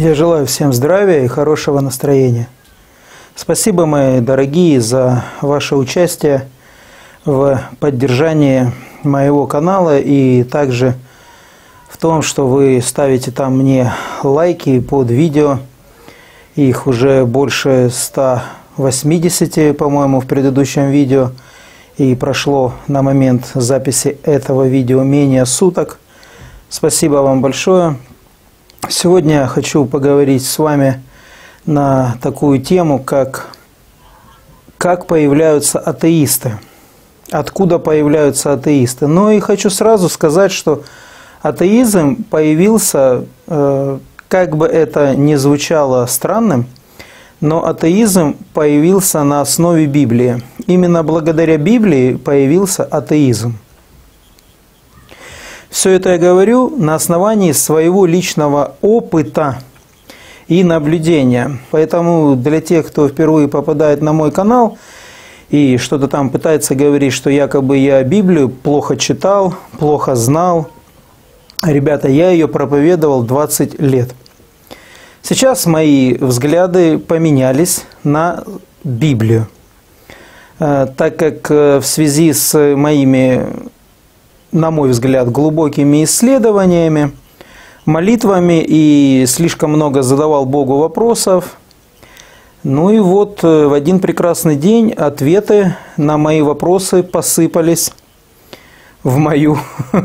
Я желаю всем здравия и хорошего настроения. Спасибо, мои дорогие, за ваше участие в поддержании моего канала и также в том, что вы ставите там мне лайки под видео. Их уже больше 180, по-моему, в предыдущем видео. И прошло на момент записи этого видео менее суток. Спасибо вам большое. Сегодня я хочу поговорить с вами на такую тему, как появляются атеисты. Откуда появляются атеисты? Ну и хочу сразу сказать, что атеизм появился, как бы это ни звучало странным, но атеизм появился на основе Библии. Именно благодаря Библии появился атеизм. Все это я говорю на основании своего личного опыта и наблюдения. Поэтому для тех, кто впервые попадает на мой канал и что-то там пытается говорить, что якобы я Библию плохо читал, плохо знал, ребята, я ее проповедовал 20 лет. Сейчас мои взгляды поменялись на Библию, так как в связи с моими, на мой взгляд, глубокими исследованиями, молитвами и слишком много задавал Богу вопросов. Ну и вот в один прекрасный день ответы на мои вопросы посыпались в мою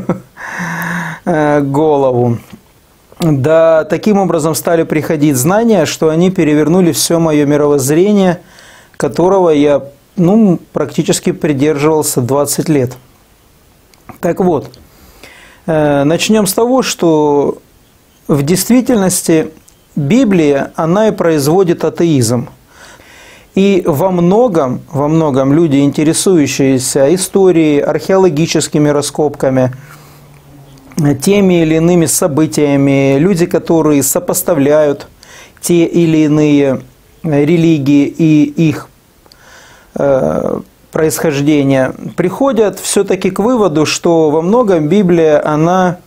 голову. Да, таким образом стали приходить знания, что они перевернули все мое мировоззрение, которого я практически придерживался 20 лет. Так вот, начнем с того, что в действительности Библия, она и производит атеизм. И во многом люди, интересующиеся историей, археологическими раскопками, теми или иными событиями, люди, которые сопоставляют те или иные религии и их происхождение, приходят все-таки к выводу, что во многом Библия, она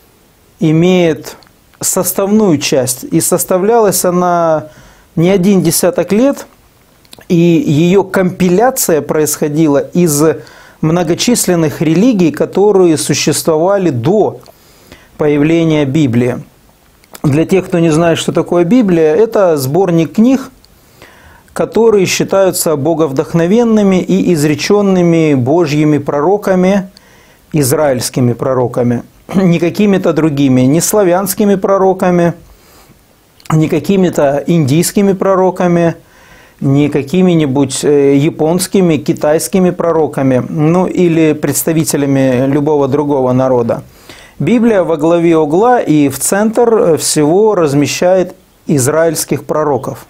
имеет составную часть. И составлялась она не один десяток лет, и ее компиляция происходила из многочисленных религий, которые существовали до появления Библии. Для тех, кто не знает, что такое Библия, это сборник книг, которые считаются боговдохновенными и изреченными Божьими пророками, израильскими пророками, не какими-то другими, не славянскими пророками, не какими-то индийскими пророками, не какими-нибудь японскими, китайскими пророками, или представителями любого другого народа. Библия во главе угла и в центр всего размещает израильских пророков.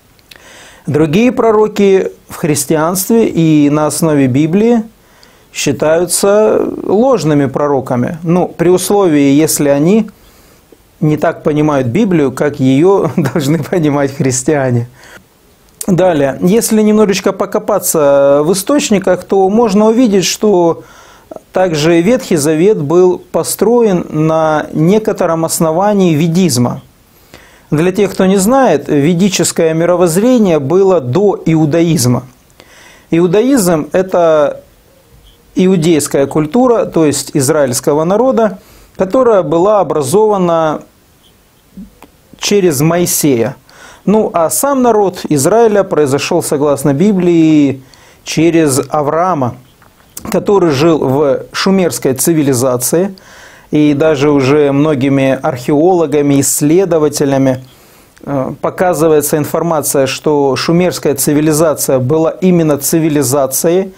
Другие пророки в христианстве и на основе Библии считаются ложными пророками. При условии, если они не так понимают Библию, как ее должны понимать христиане. Далее, если немножечко покопаться в источниках, то можно увидеть, что также Ветхий Завет был построен на некотором основании ведизма. Для тех, кто не знает, ведическое мировоззрение было до иудаизма. Иудаизм – это иудейская культура, то есть израильского народа, которая была образована через Моисея. А сам народ Израиля произошел, согласно Библии, через Авраама, который жил в шумерской цивилизации. И даже уже многими археологами, исследователями показывается информация, что шумерская цивилизация была именно цивилизацией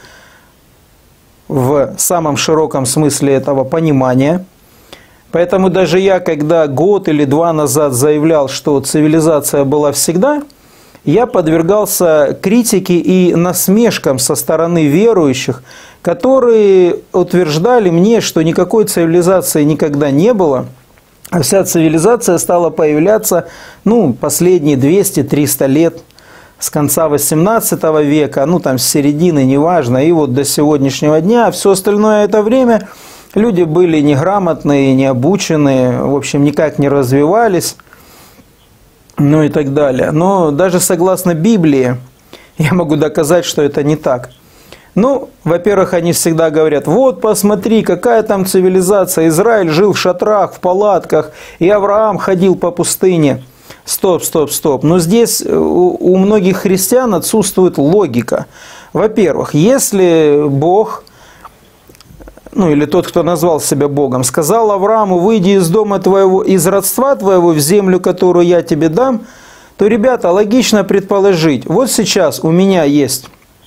в самом широком смысле этого понимания. Поэтому даже я, когда год или два назад заявлял, что цивилизация была всегда, я подвергался критике и насмешкам со стороны верующих, которые утверждали мне, что никакой цивилизации никогда не было, а вся цивилизация стала появляться последние 200-300 лет, с конца 18 века, с середины, неважно, и вот до сегодняшнего дня. Все остальное это время люди были неграмотные, необученные, в общем, никак не развивались. ну и так далее. Но даже согласно Библии, я могу доказать, что это не так. Ну, во-первых, они всегда говорят, вот посмотри, какая там цивилизация, Израиль жил в шатрах, в палатках, и Авраам ходил по пустыне. Стоп, стоп, стоп. Но здесь у многих христиан отсутствует логика. Во-первых, если Бог, ну или тот, кто назвал себя Богом, сказал Аврааму, выйди из дома твоего, из родства твоего в землю, которую я тебе дам, то, ребята, логично предположить, вот сейчас у меня есть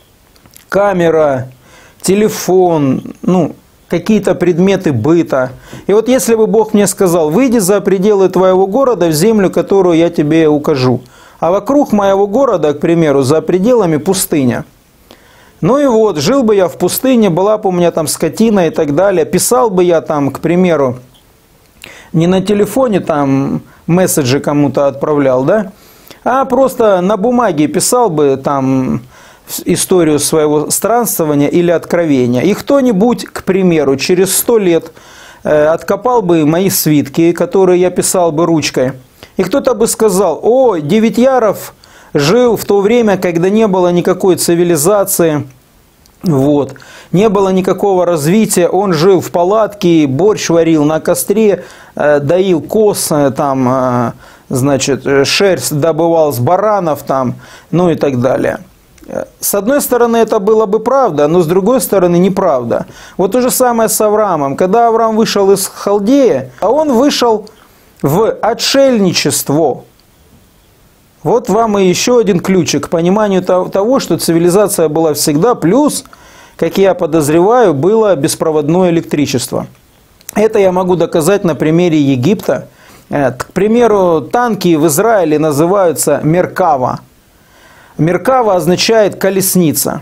камера, телефон, ну, какие-то предметы быта. И вот если бы Бог мне сказал, выйди за пределы твоего города в землю, которую я тебе укажу, а вокруг моего города, к примеру, за пределами пустыня. Ну и вот, жил бы я в пустыне, была бы у меня там скотина и так далее, писал бы я там, к примеру, не на телефоне там месседжи кому-то отправлял, да, а просто на бумаге писал бы там историю своего странствования или откровения. И кто-нибудь, к примеру, через 100 лет откопал бы мои свитки, которые я писал бы ручкой. И кто-то бы сказал, о, Девятьяров жил в то время, когда не было никакой цивилизации, вот, не было никакого развития, он жил в палатке, борщ варил на костре, доил коз, там, значит, шерсть добывал с баранов, там, ну и так далее. С одной стороны, это было бы правда, но с другой стороны, неправда. Вот то же самое с Авраамом. Когда Авраам вышел из Халдеи, а он вышел в отшельничество. Вот вам и еще один ключик к пониманию того, что цивилизация была всегда, плюс, как я подозреваю, было беспроводное электричество. Это я могу доказать на примере Египта. К примеру, танки в Израиле называются Меркава. Меркава означает колесница.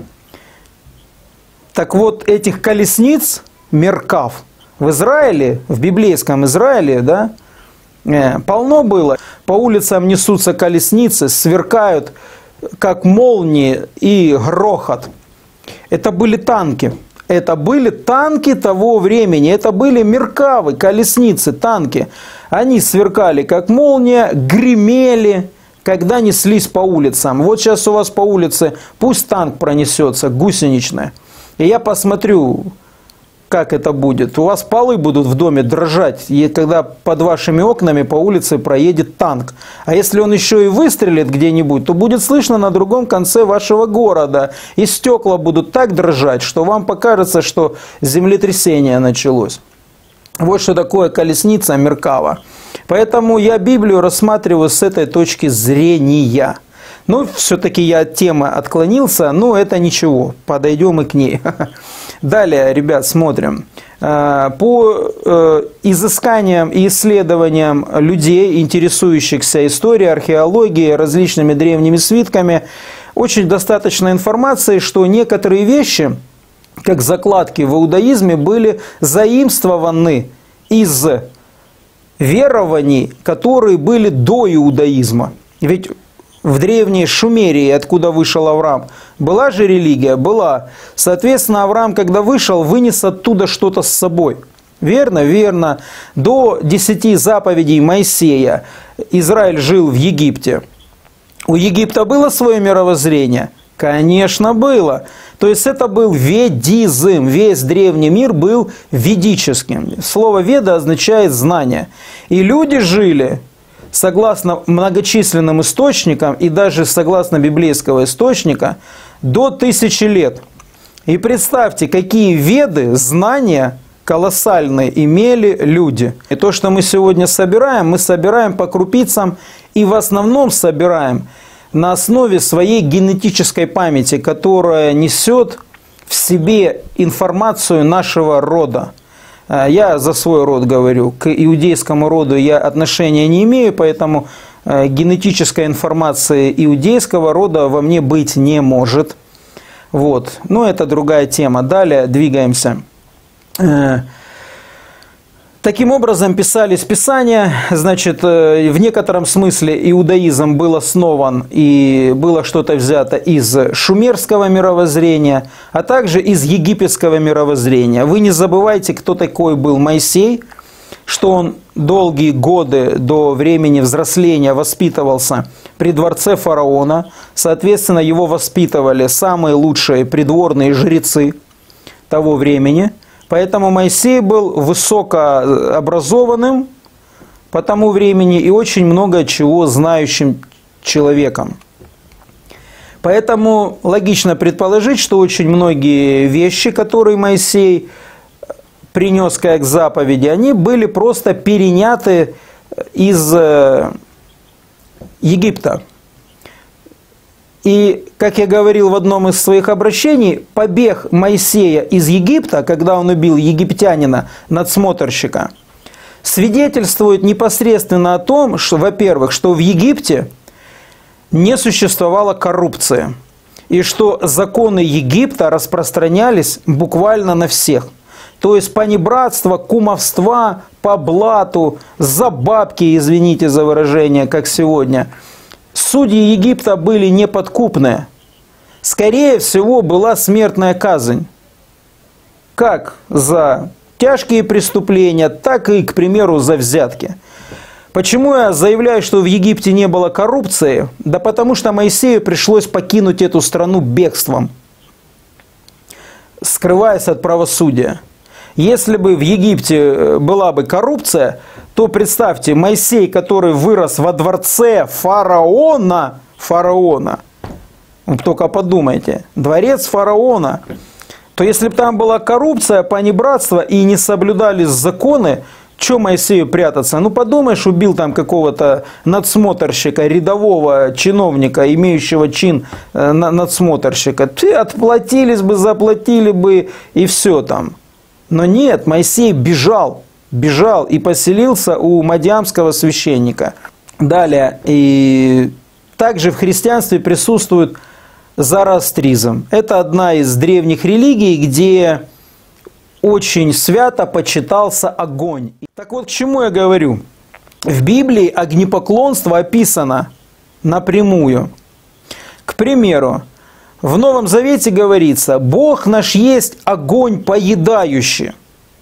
Так вот, этих колесниц, Меркав, в Израиле, в библейском Израиле, да, полно было. По улицам несутся колесницы, сверкают, как молнии и грохот. Это были танки. Это были танки того времени. Это были меркавы, колесницы, танки. Они сверкали, как молния, гремели, когда неслись по улицам. Вот сейчас у вас по улице пусть танк пронесется, гусеничный. И я посмотрю, как это будет. У вас полы будут в доме дрожать, и когда под вашими окнами по улице проедет танк. А если он еще и выстрелит где-нибудь, то будет слышно на другом конце вашего города. И стекла будут так дрожать, что вам покажется, что землетрясение началось. Вот что такое колесница Меркава. Поэтому я Библию рассматриваю с этой точки зрения. Ну, все-таки я от темы отклонился, но это ничего, подойдем и к ней. Далее, ребят, смотрим. По изысканиям и исследованиям людей, интересующихся историей, археологией, различными древними свитками, очень достаточно информации, что некоторые вещи, как закладки в иудаизме, были заимствованы из верований, которые были до иудаизма. Ведь в древней Шумерии, откуда вышел Авраам, была же религия? Была. Соответственно, Авраам, когда вышел, вынес оттуда что-то с собой. Верно? Верно. До 10 заповедей Моисея Израиль жил в Египте. У Египта было свое мировоззрение? Конечно, было. То есть это был ведизм. Весь древний мир был ведическим. Слово «веда» означает «знание». И люди жили, согласно многочисленным источникам и даже согласно библейского источника, до 1000 лет. И представьте, какие веды, знания колоссальные имели люди. И то, что мы сегодня собираем, мы собираем по крупицам и в основном собираем на основе своей генетической памяти, которая несет в себе информацию нашего рода. Я за свой род говорю, к иудейскому роду я отношения не имею, поэтому генетической информации иудейского рода во мне быть не может. Вот. Но это другая тема. Далее двигаемся. Таким образом писались Писания, значит, в некотором смысле иудаизм был основан и было что-то взято из шумерского мировоззрения, а также из египетского мировоззрения. Вы не забывайте, кто такой был Моисей, что он долгие годы до времени взросления воспитывался при дворце фараона. Соответственно, его воспитывали самые лучшие придворные жрецы того времени. Поэтому Моисей был высокообразованным по тому времени и очень много чего знающим человеком. Поэтому логично предположить, что очень многие вещи, которые Моисей принес как заповеди, они были просто переняты из Египта. И, как я говорил в одном из своих обращений, побег Моисея из Египта, когда он убил египтянина, надсмотрщика, свидетельствует непосредственно о том, что, во-первых, что в Египте не существовало коррупции, и что законы Египта распространялись буквально на всех. То есть понебратство, кумовства, по блату, за бабки, извините за выражение, как сегодня. Судьи Египта были неподкупные. Скорее всего, была смертная казнь. Как за тяжкие преступления, так и, к примеру, за взятки. Почему я заявляю, что в Египте не было коррупции? Да потому что Моисею пришлось покинуть эту страну бегством, скрываясь от правосудия. Если бы в Египте была бы коррупция, то представьте, Моисей, который вырос во дворце фараона, только подумайте, дворец фараона, то если бы там была коррупция, понебратство и не соблюдались законы, что Моисею прятаться? Ну подумаешь, убил там какого-то надсмотрщика, рядового чиновника, имеющего чин надсмотрщика. Ты отплатились бы, заплатили бы и все там. Но нет, Моисей бежал и поселился у мадиамского священника. Далее, и также в христианстве присутствует зороастризм. Это одна из древних религий, где очень свято почитался огонь. Так вот, к чему я говорю? В Библии огнепоклонство описано напрямую. К примеру, в Новом Завете говорится: «Бог наш есть огонь поедающий».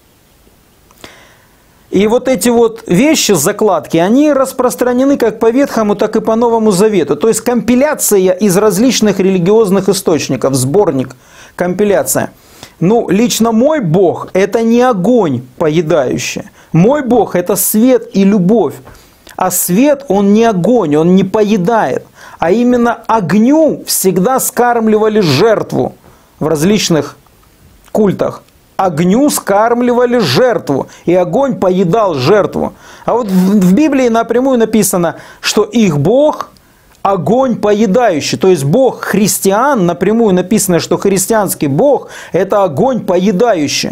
И вот эти вот вещи, закладки, они распространены как по Ветхому, так и по Новому Завету. То есть компиляция из различных религиозных источников, сборник, компиляция. Ну, лично мой Бог – это не огонь поедающий. Мой Бог – это свет и любовь. А свет, он не огонь, он не поедает. А именно огню всегда скармливали жертву в различных культах. Огню скармливали жертву, и огонь поедал жертву. А вот в Библии напрямую написано, что их Бог – огонь поедающий. То есть Бог христиан, напрямую написано, что христианский Бог – это огонь поедающий.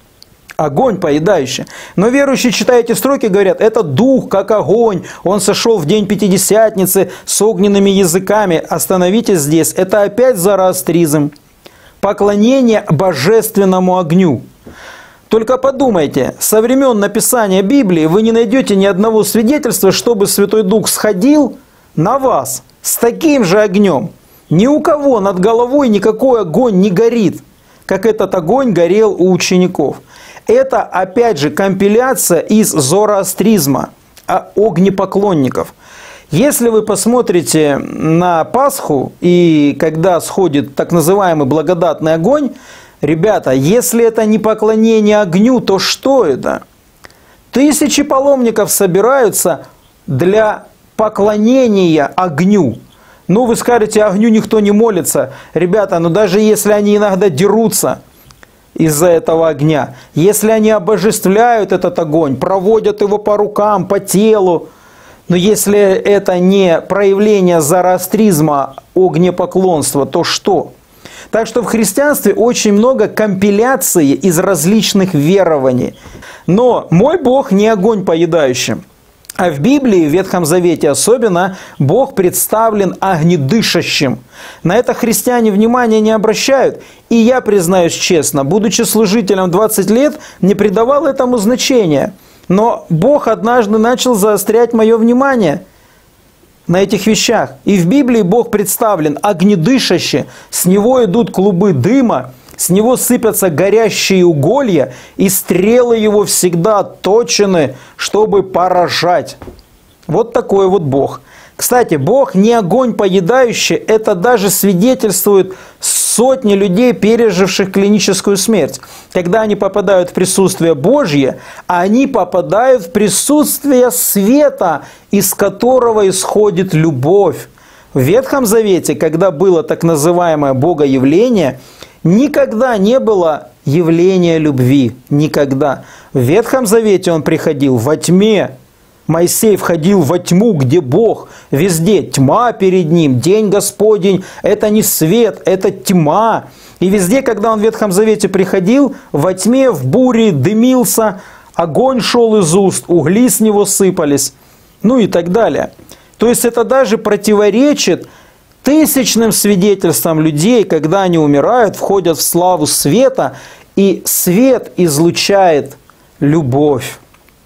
Огонь поедающий. Но верующие, читая эти строки, говорят: это дух, как огонь, он сошел в день Пятидесятницы с огненными языками. Остановитесь здесь. Это опять зороастризм. Поклонение божественному огню. Только подумайте, со времен написания Библии вы не найдете ни одного свидетельства, чтобы Святой Дух сходил на вас с таким же огнем. Ни у кого над головой никакой огонь не горит, как этот огонь горел у учеников. Это, опять же, компиляция из зороастризма, огнепоклонников. Если вы посмотрите на Пасху, и когда сходит так называемый благодатный огонь, ребята, если это не поклонение огню, то что это? Тысячи паломников собираются для поклонения огню. Ну, вы скажете, огню никто не молится. Ребята, ну даже если они иногда дерутся из-за этого огня, если они обожествляют этот огонь, проводят его по рукам, по телу, но если это не проявление зороастризма, огнепоклонства, то что? Так что в христианстве очень много компиляций из различных верований. Но мой Бог не огонь поедающий. А в Библии, в Ветхом Завете особенно, Бог представлен огнедышащим. На это христиане внимания не обращают. И я, признаюсь честно, будучи служителем 20 лет, не придавал этому значения. Но Бог однажды начал заострять мое внимание на этих вещах. И в Библии Бог представлен огнедышащий, с него идут клубы дыма, С него сыпятся горящие уголья, и стрелы его всегда отточены, чтобы поражать. Вот такой вот Бог. Кстати, Бог не огонь поедающий, это даже свидетельствует сотни людей, переживших клиническую смерть. Когда они попадают в присутствие Божье, они попадают в присутствие света, из которого исходит любовь. В Ветхом Завете, когда было так называемое Богоявление, никогда не было явления любви. Никогда. В Ветхом Завете он приходил во тьме. Моисей входил во тьму, где Бог. Везде тьма перед ним. День Господень – это не свет, это тьма. И везде, когда он в Ветхом Завете приходил, во тьме, в буре дымился, огонь шел из уст, угли с него сыпались. Ну и так далее. То есть это даже противоречит тысячным свидетельствам людей, когда они умирают, входят в славу света, и свет излучает любовь.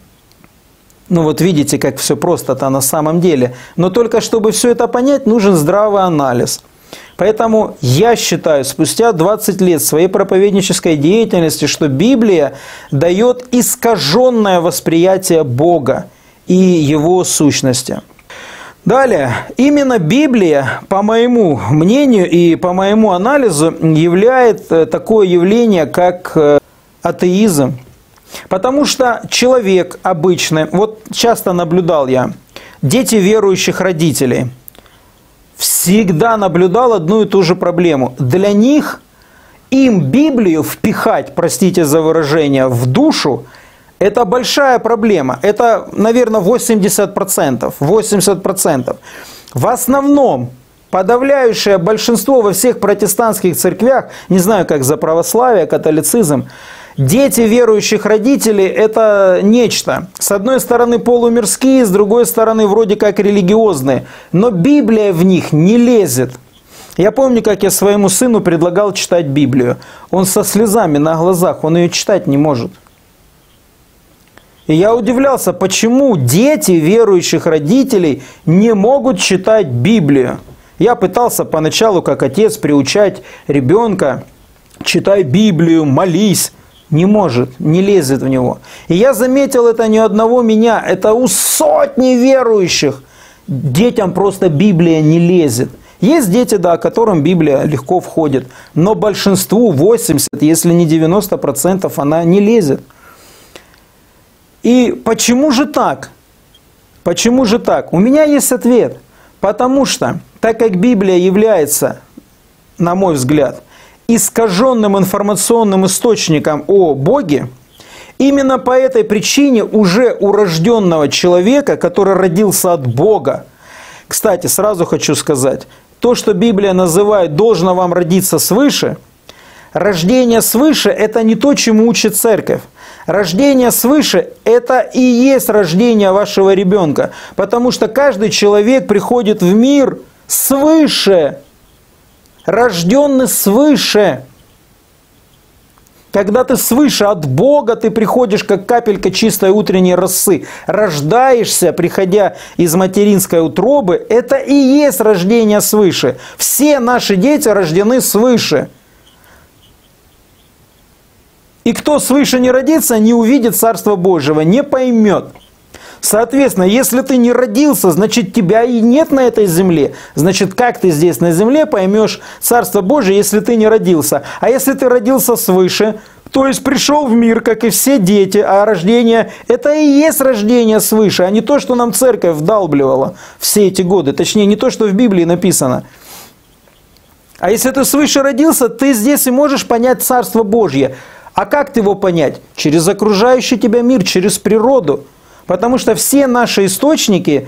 Ну вот видите, как все просто-то на самом деле. Но только чтобы все это понять, нужен здравый анализ. Поэтому я считаю, спустя 20 лет своей проповеднической деятельности, что Библия дает искаженное восприятие Бога и Его сущности. Далее, именно Библия, по моему мнению и по моему анализу, является такое явление, как атеизм. Потому что человек обычный, вот часто наблюдал я, дети верующих родителей, всегда наблюдал одну и ту же проблему. Для них им Библию впихать, простите за выражение, в душу, это большая проблема. Это, наверное, 80%. 80%. В основном подавляющее большинство во всех протестантских церквях, не знаю, как за православие, католицизм, дети верующих родителей – это нечто. С одной стороны полумирские, с другой стороны вроде как религиозные. Но Библия в них не лезет. Я помню, как я своему сыну предлагал читать Библию. Он со слезами на глазах, он ее читать не может. И я удивлялся, почему дети верующих родителей не могут читать Библию. Я пытался поначалу, как отец, приучать ребенка: читай Библию, молись. Не может, не лезет в него. И я заметил это не у одного меня, это у сотни верующих. Детям просто Библия не лезет. Есть дети, да, которым Библия легко входит, но большинству, 80, если не 90%, она не лезет. И почему же так? Почему же так? У меня есть ответ. Потому что, так как Библия является, на мой взгляд, искаженным информационным источником о Боге, именно по этой причине уже у рожденного человека, который родился от Бога, кстати, сразу хочу сказать, то, что Библия называет «должно вам родиться свыше», рождение свыше – это не то, чему учит церковь. Рождение свыше – это и есть рождение вашего ребенка, потому что каждый человек приходит в мир свыше, рожденный свыше. Когда ты свыше от Бога, ты приходишь как капелька чистой утренней росы, рождаешься, приходя из материнской утробы, это и есть рождение свыше. Все наши дети рождены свыше. И кто свыше не родится, не увидит Царства Божьего, не поймет. Соответственно, если ты не родился, значит тебя и нет на этой земле. Значит, как ты здесь на земле поймешь Царство Божие, если ты не родился? А если ты родился свыше, то есть пришел в мир, как и все дети, а рождение – это и есть рождение свыше, а не то, что нам церковь вдалбливала все эти годы. Точнее, не то, что в Библии написано. А если ты свыше родился, ты здесь и можешь понять Царство Божье. А как ты его понять? Через окружающий тебя мир, через природу. Потому что все наши источники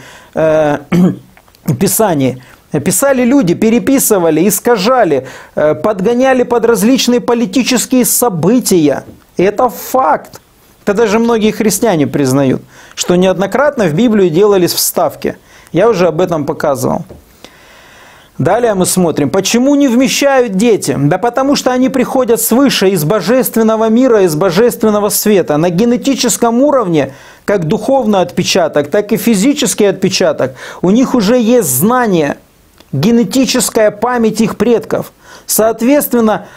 Писания писали люди, переписывали, искажали, подгоняли под различные политические события. И это факт. Это даже многие христиане признают, что неоднократно в Библию делались вставки. Я уже об этом показывал. Далее мы смотрим, почему не вмещают дети? Да потому что они приходят свыше, из божественного мира, из божественного света. На генетическом уровне, как духовный отпечаток, так и физический отпечаток, у них уже есть знание, генетическая память их предков. Соответственно,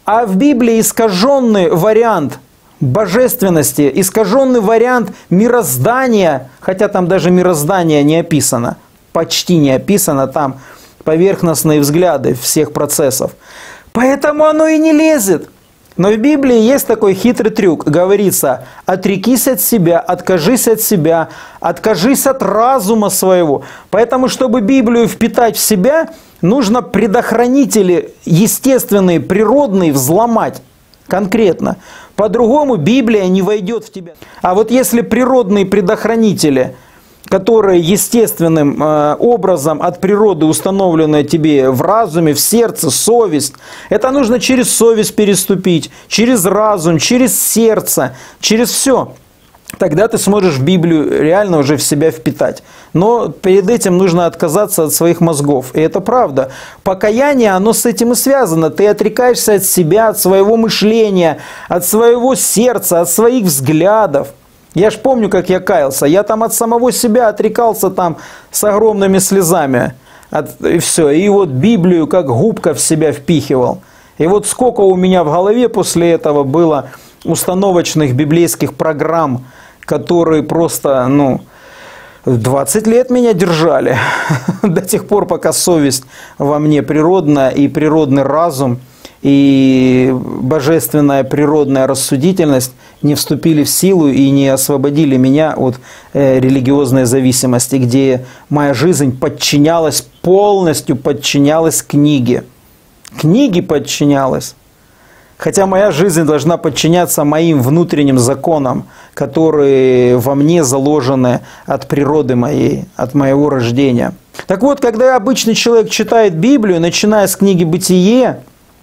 А в Библии искаженный вариант божественности, искаженный вариант мироздания, хотя там даже мироздание не описано, почти не описано, там поверхностные взгляды всех процессов. Поэтому оно и не лезет. Но в Библии есть такой хитрый трюк. Говорится: отрекись от себя, откажись от разума своего. Поэтому, чтобы Библию впитать в себя, нужно предохранители естественные, природные взломать конкретно. По-другому Библия не войдет в тебя. А вот если природные предохранители, которые естественным образом от природы установлены тебе в разуме, в сердце, совесть, это нужно через совесть переступить, через разум, через сердце, через все. Тогда ты сможешь в Библию реально уже в себя впитать. Но перед этим нужно отказаться от своих мозгов. И это правда. Покаяние, оно с этим и связано. Ты отрекаешься от себя, от своего мышления, от своего сердца, от своих взглядов. Я ж помню, как я каялся. Я там от самого себя отрекался там с огромными слезами. И все. И вот Библию как губка в себя впихивал. И вот сколько у меня в голове после этого было установочных библейских программ, которые просто, 20 лет меня держали. До тех пор, пока совесть во мне природная, и природный разум, и божественная природная рассудительность не вступили в силу и не освободили меня от религиозной зависимости, где моя жизнь подчинялась, полностью подчинялась книге. Книге подчинялась. Хотя моя жизнь должна подчиняться моим внутренним законам, которые во мне заложены от природы моей, от моего рождения. Так вот, когда обычный человек читает Библию, начиная с книги «Бытие»,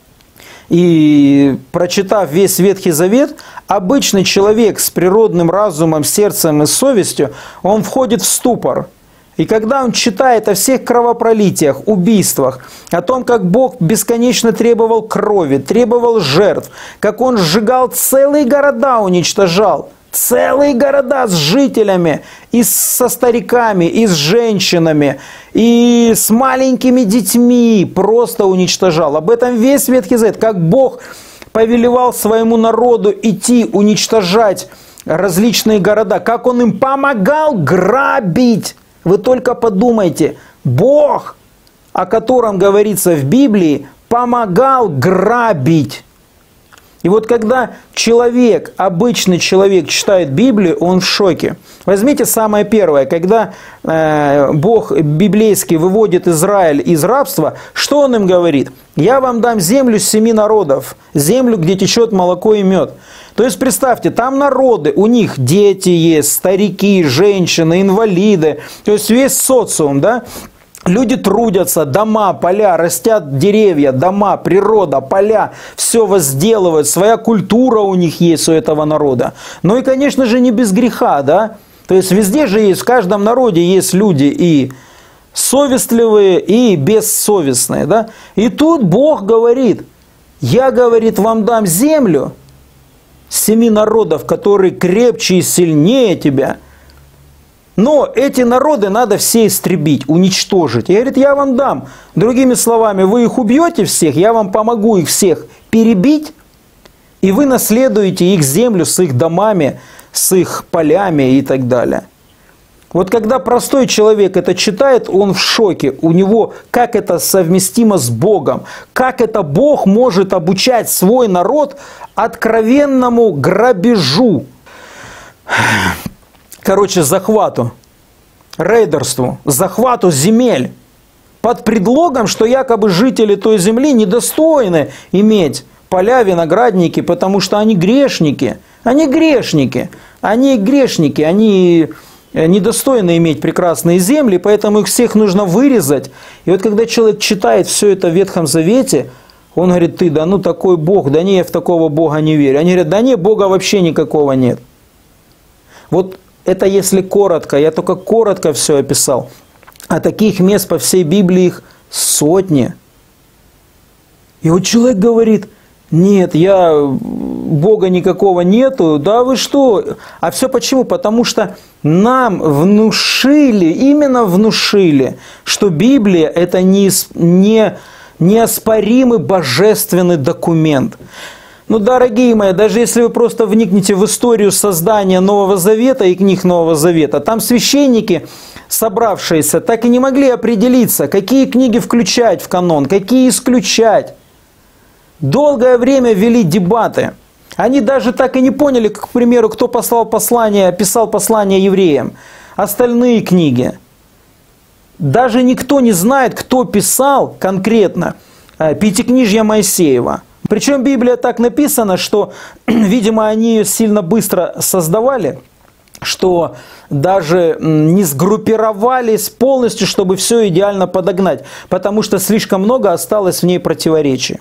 и прочитав весь Ветхий Завет, обычный человек с природным разумом, сердцем и совестью, он входит в ступор. И когда он читает о всех кровопролитиях, убийствах, о том, как Бог бесконечно требовал крови, требовал жертв, как Он сжигал целые города, уничтожал, целые города с жителями, и со стариками, и с женщинами, и с маленькими детьми, просто уничтожал. Об этом весь Ветхий Завет, как Бог повелевал своему народу идти уничтожать различные города, как Он им помогал грабить. Вы только подумайте, Бог, о котором говорится в Библии, помогал грабить. И вот когда человек, обычный человек читает Библию, он в шоке. Возьмите самое первое, когда Бог библейский выводит Израиль из рабства, что Он им говорит? «Я вам дам землю 7 народов, землю, где течет молоко и мед». То есть представьте, там народы, у них дети есть, старики, женщины, инвалиды, то есть весь социум, да? Люди трудятся, дома, поля, растят деревья, дома, природа, поля, все возделывают, своя культура у них есть у этого народа. Ну и, конечно же, не без греха, да? То есть везде же есть, в каждом народе есть люди и совестливые, и бессовестные, да? И тут Бог говорит: «Я, говорит, вам дам землю 7 народов, которые крепче и сильнее тебя. Но эти народы надо все истребить, уничтожить». И говорит: «Я вам дам». Другими словами, вы их убьете всех, я вам помогу их всех перебить, и вы наследуете их землю с их домами, с их полями и так далее. Вот когда простой человек это читает, он в шоке. У него как это совместимо с Богом? Как это Бог может обучать свой народ откровенному грабежу? Короче, захвату, рейдерству, захвату земель. Под предлогом, что якобы жители той земли недостойны иметь поля, виноградники, потому что они грешники. Они грешники. Они грешники. Они недостойны иметь прекрасные земли, поэтому их всех нужно вырезать. И вот когда человек читает все это в Ветхом Завете, он говорит: ты, да ну такой Бог, да не, я в такого Бога не верю. Они говорят: да не, Бога вообще никакого нет. Вот это если коротко, я только коротко все описал. А таких мест по всей Библии их сотни. И вот человек говорит: нет, Бога никакого нету, да вы что? А все почему? Потому что нам внушили, именно внушили, что Библия это не неоспоримый божественный документ. Ну, дорогие мои, даже если вы просто вникнете в историю создания Нового Завета и книг Нового Завета, там священники, собравшиеся, так и не могли определиться, какие книги включать в канон, какие исключать. Долгое время вели дебаты. Они даже так и не поняли, к примеру, кто писал послание евреям, остальные книги. Даже никто не знает, кто писал конкретно Пятикнижье Моисеева. Причем Библия так написана, что, видимо, они ее сильно быстро создавали, что даже не сгруппировались полностью, чтобы все идеально подогнать, потому что слишком много осталось в ней противоречий.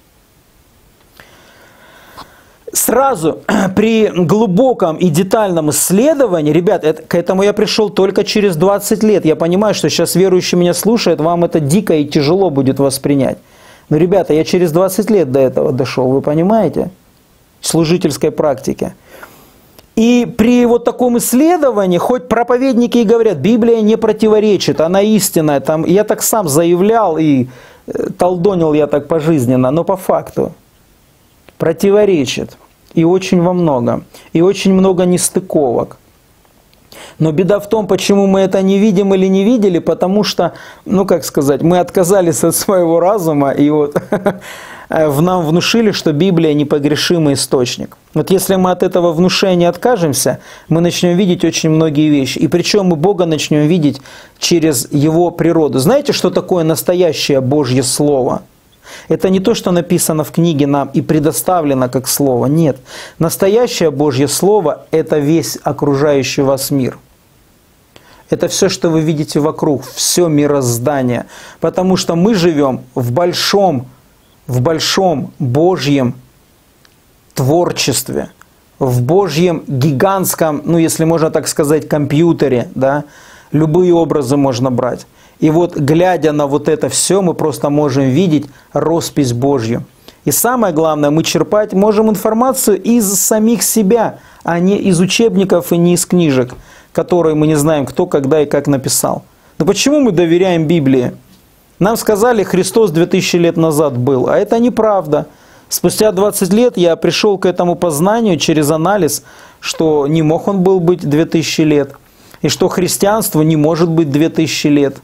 Сразу при глубоком и детальном исследовании, ребят, к этому я пришел только через 20 лет. Я понимаю, что сейчас верующие меня слушают, вам это дико и тяжело будет воспринять. Но, ребята, я через 20 лет до этого дошел, вы понимаете? В служительской практике. И при вот таком исследовании, хоть проповедники и говорят, Библия не противоречит, она истинная, там, я так сам заявлял и толдонил я так пожизненно, но по факту противоречит. И очень во многом. И очень много нестыковок. Но беда в том, почему мы это не видим или не видели, потому что, ну как сказать, мы отказались от своего разума, и вот нам внушили, что Библия непогрешимый источник. Вот если мы от этого внушения откажемся, мы начнем видеть очень многие вещи. И причем мы Бога начнем видеть через Его природу. Знаете, что такое настоящее Божье Слово? Это не то, что написано в книге нам и предоставлено как Слово. Нет. Настоящее Божье Слово – это весь окружающий вас мир. Это все, что вы видите вокруг, все мироздание. Потому что мы живем в большом Божьем творчестве, в Божьем гигантском, ну если можно так сказать, компьютере, да, любые образы можно брать. И вот, глядя на вот это все, мы просто можем видеть роспись Божью. И самое главное, мы черпать можем информацию из самих себя, а не из учебников и не из книжек, которые мы не знаем, кто, когда и как написал. Но почему мы доверяем Библии? Нам сказали, Христос 2000 лет назад был, а это неправда. Спустя 20 лет я пришел к этому познанию через анализ, что не мог он был быть 2000 лет, и что христианство не может быть 2000 лет.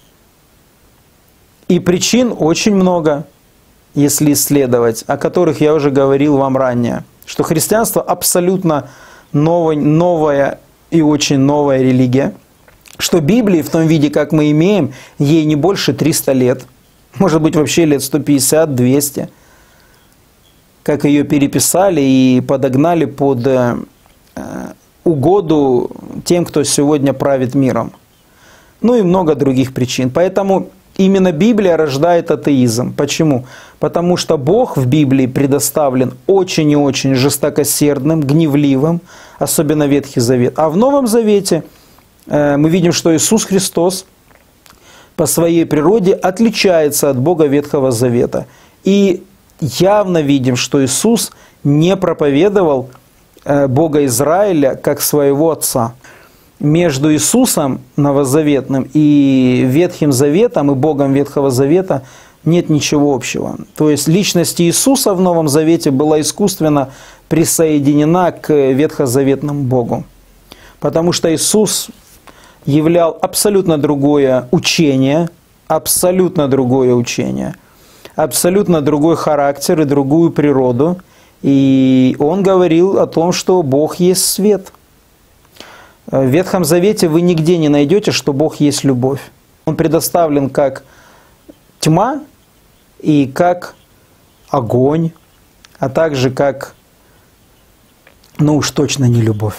И причин очень много, если исследовать, о которых я уже говорил вам ранее. Что христианство абсолютно новая и очень новая религия. Что Библии в том виде, как мы имеем, ей не больше 300 лет. Может быть, вообще лет 150-200. Как ее переписали и подогнали под угоду тем, кто сегодня правит миром. Ну и много других причин. Поэтому именно Библия рождает атеизм. Почему? Потому что Бог в Библии предоставлен очень и очень жестокосердным, гневливым, особенно Ветхий Завет. А в Новом Завете мы видим, что Иисус Христос по своей природе отличается от Бога Ветхого Завета. И явно видим, что Иисус не проповедовал Бога Израиля как своего Отца. Между Иисусом Новозаветным и Ветхим Заветом, и Богом Ветхого Завета нет ничего общего. То есть личность Иисуса в Новом Завете была искусственно присоединена к ветхозаветному Богу. Потому что Иисус являл абсолютно другое учение, абсолютно другой характер и другую природу. И Он говорил о том, что Бог есть свет. В Ветхом Завете вы нигде не найдете, что Бог есть любовь. Он предоставлен как тьма и как огонь, а также как, ну уж точно не любовь.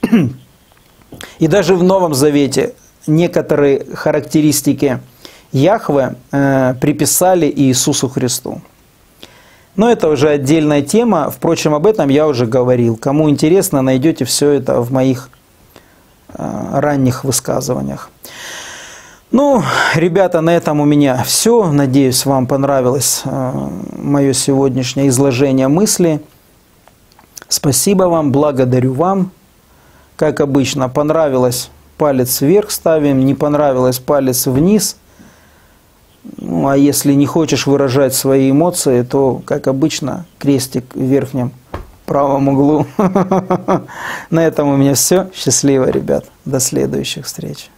И даже в Новом Завете некоторые характеристики Яхве приписали Иисусу Христу. Но это уже отдельная тема. Впрочем, об этом я уже говорил. Кому интересно, найдете все это в моих ранних высказываниях. Ну, ребята, на этом у меня все. Надеюсь, вам понравилось мое сегодняшнее изложение мысли. Спасибо вам, благодарю вам. Как обычно, понравилось — палец вверх ставим, не понравилось — палец вниз. Ну, Ну а если не хочешь выражать свои эмоции, то, как обычно, крестик в верхнем правом углу. На этом у меня все. Счастливо, ребят. До следующих встреч.